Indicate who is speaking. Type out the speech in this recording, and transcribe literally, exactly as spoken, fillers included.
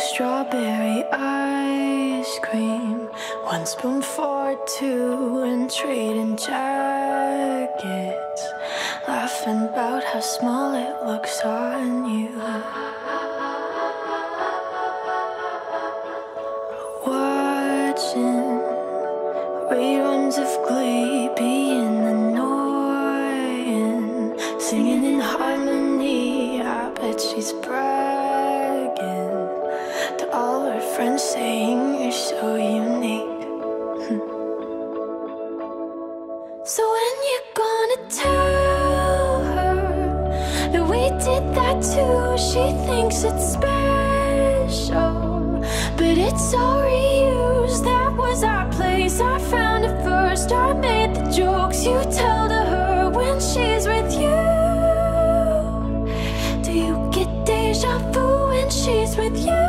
Speaker 1: strawberry ice cream, one spoon for two, and trading jackets, laughing about how small it looks on you. Watching reruns of Glee, being annoying, singing in harmony. I bet she's bragging to all her friends, saying you're so unique. So when you're gonna tell her that we did that too? She thinks it's special, but it's all reused. That was our place, I found it first. I made the jokes you tell to her when she's with you. Do you get deja vu when she's with you?